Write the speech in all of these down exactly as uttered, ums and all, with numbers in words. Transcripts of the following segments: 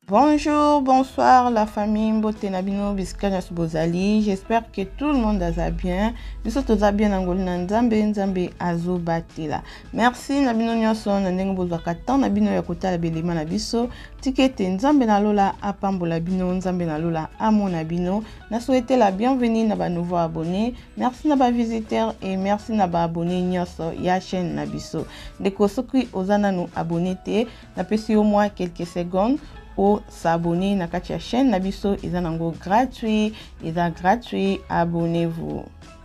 Bonjour, bonsoir la famille Mbote Nabino Biskanyas Bozali. J'espère que tout le monde a bien. Biso toza bien angoli na nzambe nzambe azo batela. Merci Nabino nyonso na ndenge bozwaka temps Nabino ya kotala belema na biso. Tikete nzambe na lola apambola bino nzambe na lola amona bino. Na souhaité la bienvenue na ba nouveaux abonnés. Merci na ba visiteurs et merci na ba abonnés nyonso ya chaîne na biso. Ndeko soki ozana no abonné te, na pesi au moins quelques secondes pour s'abonner na katia chaîne nabiso eza nango gratuit eza gratuit abonnez-vous.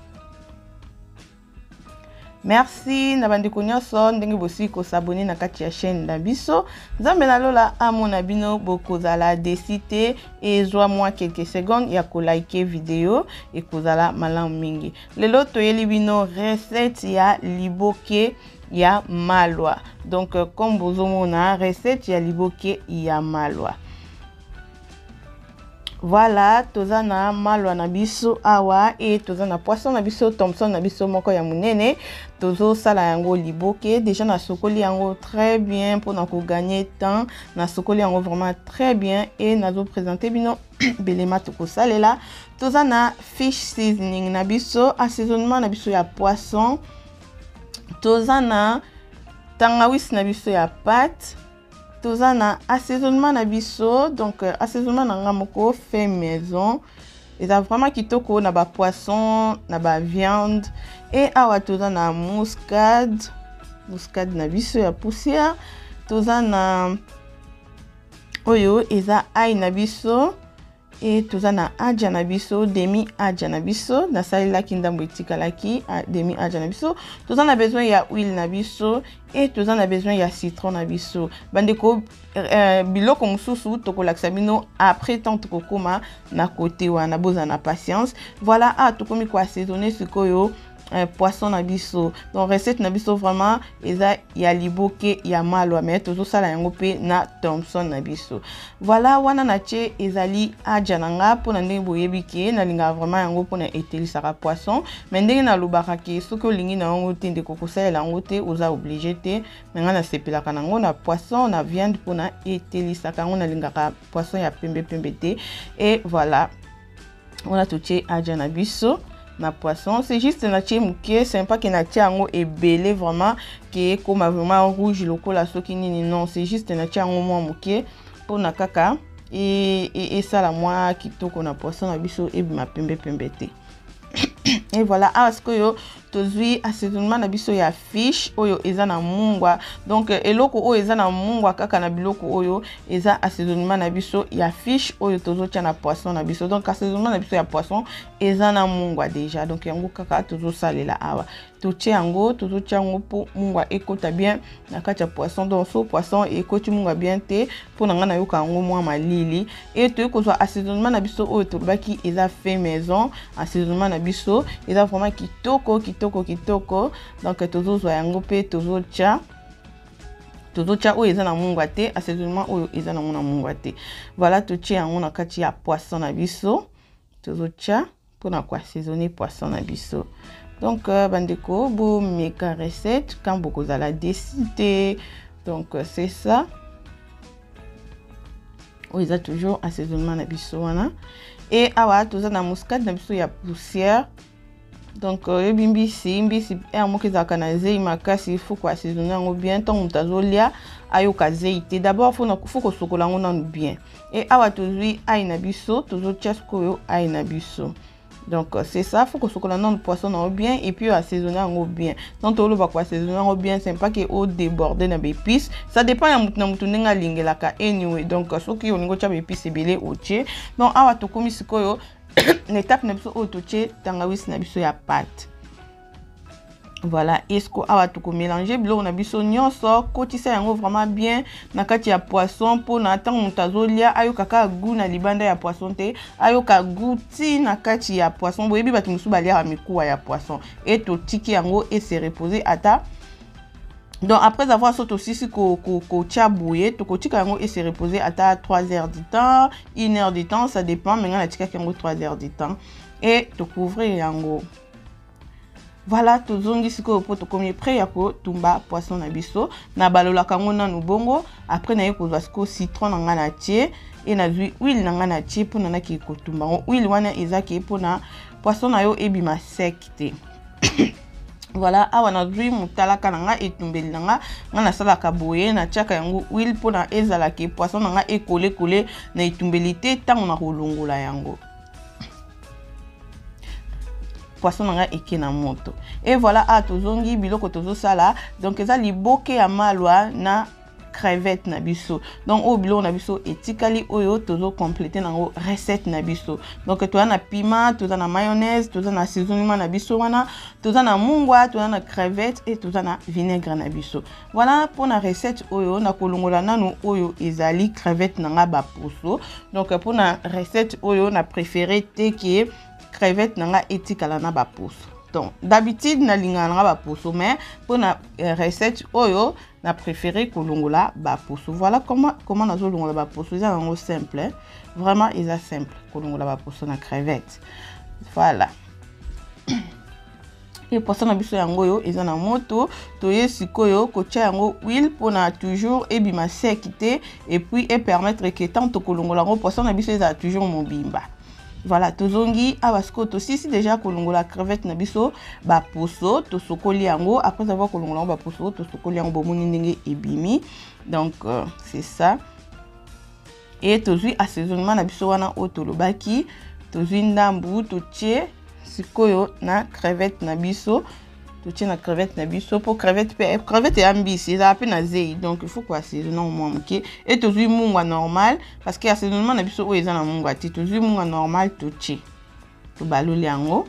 Merci na bandeko nyonso ndenge bosi ko s'abonner na katia chaîne nabiso nzambe na lola amona bino bokozala desite et zwa moi quelques secondes ya ko like vidéo et kozala malamu mingi. Lelo toyeli bino recette ya liboke ya malwa. Donc euh, comme vous avez recette ya liboke ya malwa. Voilà, tozana malwa na biso awa et tozana poisson na biso Thompson na biso moko ya munene. Tozo sala yango liboke déjà na sokoli yango très bien pour na ko gagner temps na sokoli yango vraiment très bien et nazo présenter bino belema toko salela. Tozana fish seasoning na biso assaisonnement na biso ya poisson. Tozana tangawis na biso ya pâte. Tozana assaisonnement na biso donc euh, assaisonnement na ngamoko fait maison. Et ça vraiment kitoko na ba poisson, na ba viande et awa tozana muscade, muscade na biso ya poussière. Tozana oyo eza ai na biso. Et tozana aja na biso, demi aja na biso, na salila kindambo etikalaki, demi aja na biso. Tozana besoin ya huile na biso et tozana besoin ya citron na biso. Bandeko euh, biloko mususu tokolakisa bino après tant tokokoma na côté wana bozana patience. Voilà a tokomi ko assaisonner sikoyo Euh, poisson na biso. Donc recette na biso vraiment eza ya liboke ya malwa mais tozo sala yango pe na Thompson na biso. Voilà wana na che ezali aja nanga pona ndenge boyebi ke na linga vraiment yango pona etelisaka poisson mais ndenge na lobaka ke soki olingi na yango te ndeko kosalela yango te oza obligé te mais nga na sepelaka nango na poisson na viande pona etelisaka yango na lingaka poisson ya pembe pembe te. Et voilà wana to che aja na biso na poisson c'est juste na tie muke c'est pas que na tie yango ebele vraiment que comme vraiment rouge lokola soki nini non c'est juste na tie yango mwa muke pour na kaka et et ça la moi kitoko na poisson na biso e bima pembe pembe te. Et voilà parce que yo tozui assaisonnement na biso ya fish oyo eza na mungwa donc eloko oyo eza na mungwa kaka na biloko oyo eza assaisonnement na biso ya fish oyo tozo tia na poisson na biso donc assaisonnement na biso ya poisson eza na mungwa déjà donc yango kaka tozo salela awa to tia yango tozo tia yango pour mungwa ekota bien na kati ya poisson donc so poisson ekoti mungwa bien te pour nanga na yoka yango mwa malili et to kozwa assaisonnement na biso oyo tolobaki eza fait maison assaisonnement na biso eza vraiment kitoko kitoko kitoko donc tozo zwa yango pe tozo tia tozo tia oyo eza na mungwa te assaisonnement oyo eza na mona mungwa te. Voilà to tia yango na kati ya poisson na biso tozo tia pour na ko assaisonner poisson na biso. Donc euh, bandeko bo meka recette quand beaucoup za la décider donc euh, c'est ça oyo eza toujours assaisonnement na biso wana et awa toza na muscade na biso ya poussière. Donc euh, bimbisi mbisi e mo kezaka na zei makasi il faut ko assaisonner yango bien tant mutazolia ayoka zei te d'abord faut na faut ko sokola ngo nanu bien et awa tozui ai na biso tozo tiasko yo ai na biso. Donc euh, c'est ça faut que sokola nanu poisson na bien et puis assaisonner yango bien. Donc tolo ba ko assaisonner yango bien c'est pas que au déborder na épices ça dépend ya mutu na mutu nenga lingelaka anyway donc soki olingo tia épices ebele otie donc awa tokomi sikoyo l'étape na biso otoche tangawis na biso ya pâte. Voilà, est-ce que awa to ko mélanger biloko na biso nyonso kotisa yango vraiment bien na kati ya poisson pour na tango mutazolia ayoka ka goût na libanda ya poisson te ayoka goût ti na kati ya poisson boyebi batu musu balia mikuwa ya poisson et to tiki yango et se reposer ata. Donc après avoir sauté aussi si ko ko ko tia bouiller to ko tika yango et se reposer à trois heures du temps, une heure du temps, ça dépend mais on a tika yango trois heures du temps et to couvrir yango. Voilà, tozongi siko po to komi prêt ya ko tumba poisson na biso na balola kango na nubongo. Après na yeko siko citron na ngana tie et na zui huile na ngana tie po na ki ko tumba ngo huile wana ezaki po na poisson na yo ebima sec te. Voilà, awa na zui mutalaka na nga etumbeli na nga ngana sala ka boye na tiaka yango huile po na ezala ke poisson na nga ekole kole na etumbeli te tango na kolongola yango. Poisson nanga eke na moto. Et voilà, a tozongi biloko tozo sala. Donc eza liboke ya malwa na crevette na biso. Donc o biloko na biso etikali oyo tozo compléter nango recette na biso. Donc toza na piment, toza na mayonnaise, toza na assaisonnement na biso wana, toza na mungwa, toza na crevette et toza na vinaigre na biso. Voilà pour na recette oyo na kolongola nanu oyo ezali crevette nanga ba poso. Donc pour na recette oyo na préféré te ki crevette nanga etikala na ba poso. Donc d'habitude na linga na ba poso, mais pour na euh, recette oyo na préféré kolongola ba poso. Voilà comment comment nazo longola ba poso. Ça en simple, hein? Vraiment est simple kolongola ba poso na crevette. Voilà. Et poisson na biso yango yo eza na moto to ye sikoyo ko tia yango huile pona toujours ebima sekite et puis et permettre que tant to kolongola ngo poisson na biso eza toujours mobimba. Voilà, tozongi awasko to sisi déjà kolongola crevette na biso ba poso to sokoli yango après avoir kolongola ba poso to sokoli yango bomoni ndenge ebimi. Donc euh, c'est ça. Et tozui assaisonnement na biso wana otolobaki tozui ndambu to tie sikoyo na crevette na biso to tie na crevette na biso pour crevette pe crevette ya mbisi eza pe na zei, donc il faut quoi assaisonner au moins ok. Et tozui mungwa normal parce que assaisonnement na biso o eza na mungwa ti tozui mungwa normal to tie to baloli yango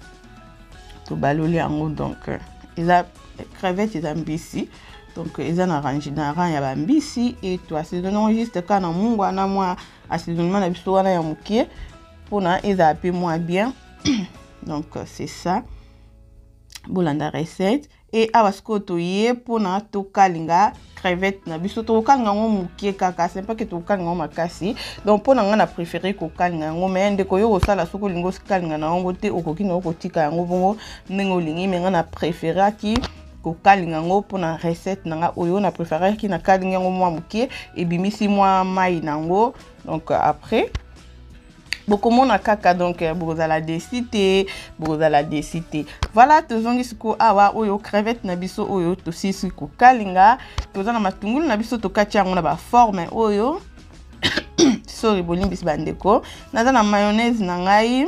to baloli yango. Donc eza crevette eza mbisi donc eza na range na rang ya ba mbisi et to assaisonner juste ka na mungwa na moi assaisonnement na biso wana ya mokie pona eza pe moins bien. Donc c'est ça bolanda recette. Et awasko to ye pona to kalinga crevette na biso to kalinga ngo mukie kaka, c'est pas que to kalinga makasi. Donc pona nga na préféré ko kalinga ngo mais ndeko yo osala soko lingo kalinga na ngo te okoki na okotika yango bongo ndenge olingi, mais nga na préféré ki ko kalinga ngo pona recette nanga oyo na préféré ki na kalinga ngo mwa mukie et bimisi mwa mai nango. Donc après beaucoup mon kaka donc beaucoup à la décité beaucoup à la décité. Voilà tozongi siko awa oyo crevette na biso oyo to sisi ko kalinga toza na matungulu na biso to katia ngo na ba forme oyo sorry bolimbisi bandeko naza na mayonnaise na ngai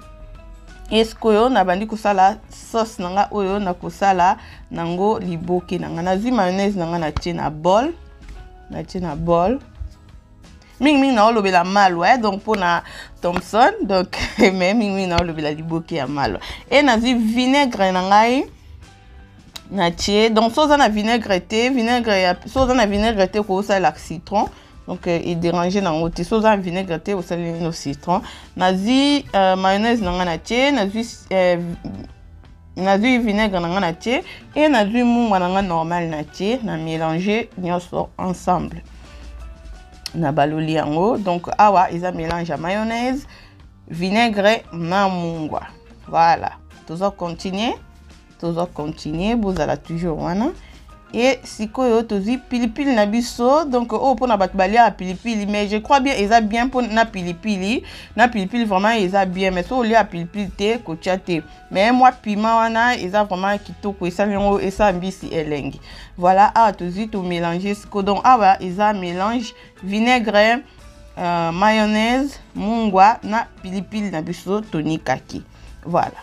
esko yo na bandi kusala sauce nanga oyo na kusala nango liboke nanga nazi mayonnaise nanga na tie na bol na tie na bol ming ming na olobela malwa donc pour na Thompson donc mais ming ming na olobela liboke ya malwa et nazi vinaigre na ngai na tie donc soza na vinaigre te vinaigre ya soza na vinaigre te ko sa la citron donc euh, il déranger na ngoti soza na vinaigre te ko sa le citron nazi euh, mayonnaise na ngai na tie nazi euh, nazi vinaigre na ngai na tie et nazi mungwa na ngai normal na tie na mélanger nyonso ensemble na baloli yango. Donc awa isa mélange à mayonnaise vinaigre na mungwa. Voilà, tozo continuer tozo continuer bozala toujours wana et sikoyo tozi pilipili na biso donc oh pona bat balia pilipili mais je crois bien eza bien pour na pilipili na pilipili vraiment eza bien mais so lia pilipili te ko tiate mais moi piment wana eza vraiment kitoko esa yango esa mbisi elengi. Voilà ah tozi to mélanger siko donc awa eza mélange vinaigre euh, mayonnaise mungwa na pilipili na biso tonikaki. Voilà.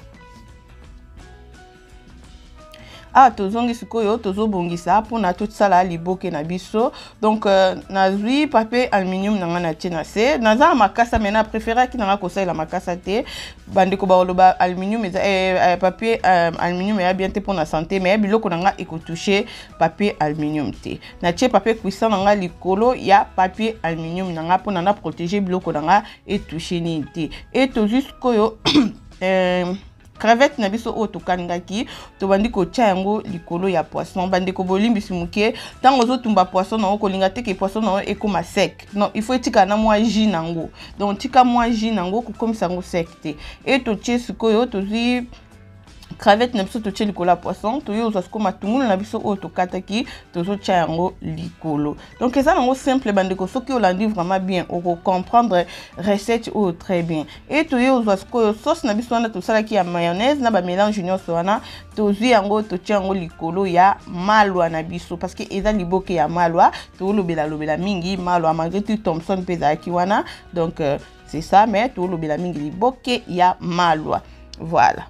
Ah tozongi sikoyo tozo bongisa pona tout sala liboke na biso. Donc euh, nazui papier aluminium nanga na tina se naza makasa mena préféré ki nanga kosa la makasa te bandeko ba oloba aluminium eza eh, eh, papier euh, aluminium ya bien te pona santé mais biloko nanga eko toucher papier aluminium te na tie papier cuisson nanga likolo ya papier aluminium nanga pona na protéger biloko nanga et toucher ni te et tozo sikoyo euh, crevette na biso o to kaningaki to bandi ko tia yango likolo ya poisson bandi ko bolimbisi muke tango zo tumba poisson na ko linga te ke poisson na e koma sec. Non, il faut tika na mwa jus nango. Donc tika mwa jus nango ko komisa ngo sec te. Et to tie sikoyo to zi crevette na biso totie likolo ya poisson toyo ozwa siko matungulu na biso oyo tokataki tozotia yango likolo. Donc eza nango simple bandeko soki olandi vraiment bien okocomprendre recette oyo très bien. Et toyo ozwa sikoyo sauce na biso wana tosalaki ya mayonnaise na bamélange nyonso wana tozwi yango totia yango likolo ya malwa na biso parce que eza liboke ya malwa tolobela lobela mingi malwa malgré tout Thomson mpe ezalaki wana. Donc euh, c'est ça mais tolobela mingi liboke ya malwa. Voilà.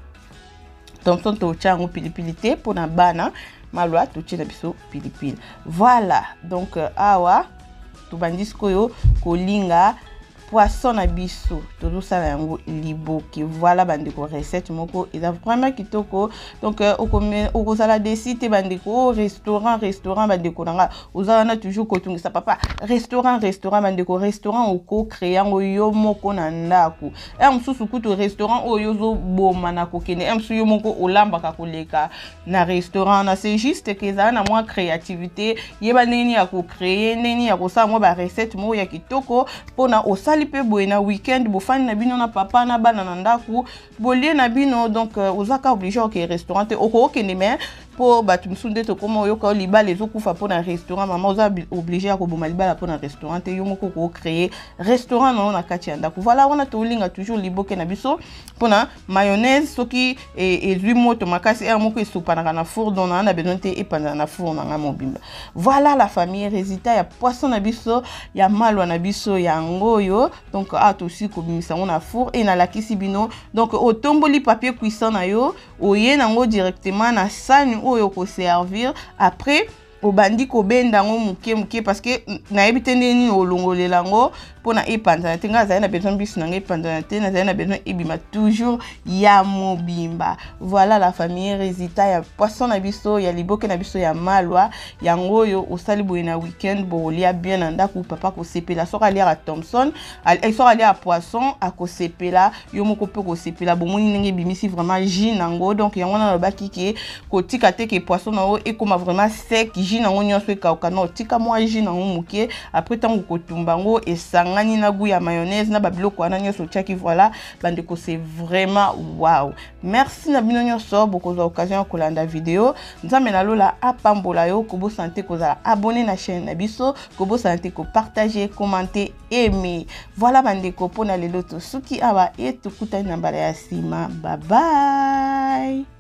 Thomson totia yango pilipili te pona bana malwa totia na biso pilipili. Voilà. Donc uh, awa tobandi sikoyo kolinga poisson na biso tozosala yango liboke. Voilà bandeko recette moko eza vraiment kitoko. Donc uh, okozala desite bandeko restaurant restaurant bandeko nanga ozala na toujours kotungisa papa restaurant restaurant bandeko restaurant oko créer yango yo moko na ndako. E msusu kutu restaurant oyo zo boma na kokene e msusu yo moko olambaka koleka na restaurant na c'est juste que za na moi créativité yeba nini ya ko créer nini ya ko sa moi ba recette mo ya kitoko pona osali pe boye na weekend bo fani na bino na papa na bana na ndaku bolie na bino. Donc uh, ozaka obligé au restaurant oko okene mais po batu msunde to koma yoka libala ezokufa po na restaurant mama oza obligé ya koboma libala po na restaurant te yo moko ko créer restaurant na na kati ya ndaku. Voilà wana to linga toujours liboke na biso po na mayonnaise soki ezui moto makasi e moko esupanaka na four donc na besoin te epanda na four na nga mobimba. Voilà la famille résultat ya poisson na biso ya malwa na biso ya ngoyo. Donc a to aussi kobimisa na four et na lakisi bino. Donc otomboli papier cuisson na yo oye nango directement na sani oyo ko servir après obandi ko benda ngo muke muke parce que na ebite ndeni olongolela ngo pona epanza te nga za na besoin bis na nga epanza te na za na besoin ebima toujours ya mobimba. Voilà la famille résultat ya poisson na biso ya liboke na biso ya malwa ya ngoyo osali boye na weekend bo lia bien na ndako papa ko sepela soka lia à Thomson elle soka lia à poisson à ko sepela yo moko pe ko sepela bo moni ndenge bimisi vraiment jus nango. Donc yango na lobaki ke ko tika te ke poisson na o e koma vraiment sec jus nango nyonso ekauka no tika moi jus nango muke après tango ko tumbango esangani na goût ya mayonnaise na babiloko wana nyonso tiaki. Voilà bandeko c'est vraiment wow. Merci na bino nyonso boko za occasion ko landa vidéo nzambe na lola apambola yo ko bo santé ko za abonner na chaîne na biso ko bo santé ko partager commenter aimer. Voilà bandeko pona lelo to suki awa et tukutani na mbala ya sima. Bye bye.